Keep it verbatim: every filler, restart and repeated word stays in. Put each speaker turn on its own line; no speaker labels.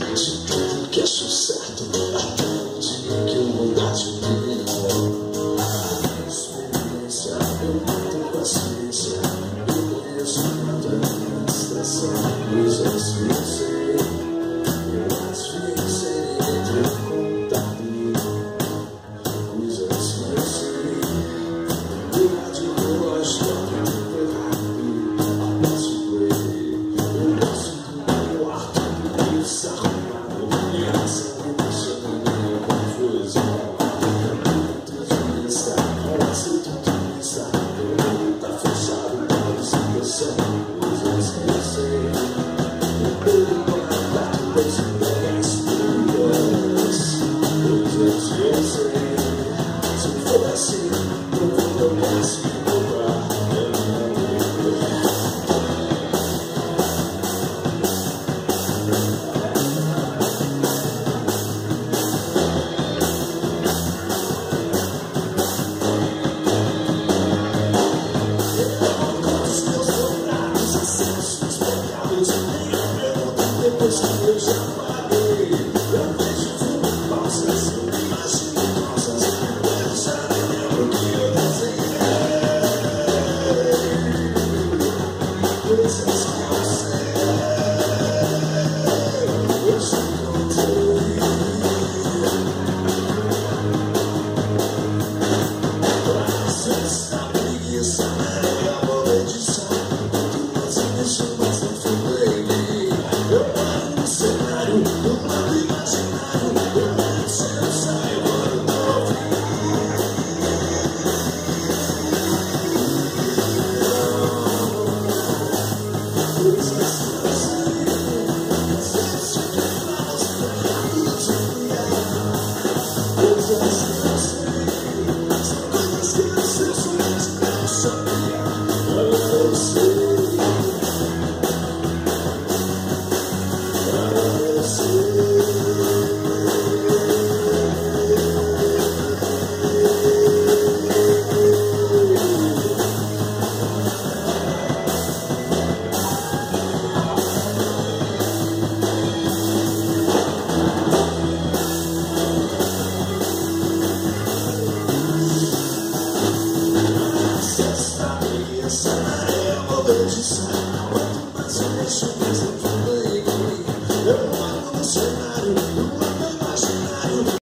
de tudo que achou certo, até o dia que eu mudar de vida. A experiência, eu mato com a ciência, eu conheço a estação, os asfixiei, eu asfixiei entre o contato, os asfixiei, eu adoro a história de Ferrari, a nosso play, eu gosto do meu quarto, do sarrado, e essa emoção da minha confusão. Depois que eu já paguei, eu vejo filme falsas, imagino cosas, eu já nem lembro o que eu desenhei. Coisas que eu sei, eu já contei. Frases da preguiça, é a maledição, quanto mais me deixo, mais não fui. Eu paro no cenário, no mundo imaginário, eu não sei, eu saio quando tô frio. Coisas